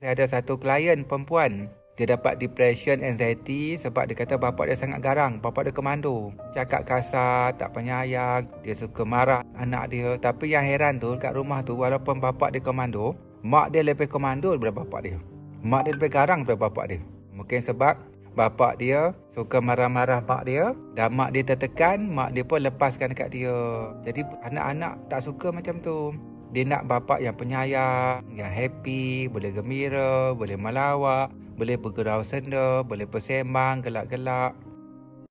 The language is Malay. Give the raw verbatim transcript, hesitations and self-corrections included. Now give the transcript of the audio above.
Saya ada satu klien perempuan. Dia dapat depression, anxiety sebab dia kata bapak dia sangat garang. Bapak dia komando. Cakap kasar, tak penyayang. Dia suka marah anak dia. Tapi yang heran tu kat rumah tu, walaupun bapak dia komando, mak dia lebih komando daripada bapak dia. Mak dia lebih garang daripada bapak dia. Mungkin sebab bapak dia suka marah-marah mak dia, dan mak dia tertekan, mak dia pun lepaskan dekat dia. Jadi anak-anak tak suka macam tu. Dia nak bapak yang penyayang, yang happy, boleh gembira, boleh melawak, boleh bergurau senda, boleh bersembang, gelak-gelak.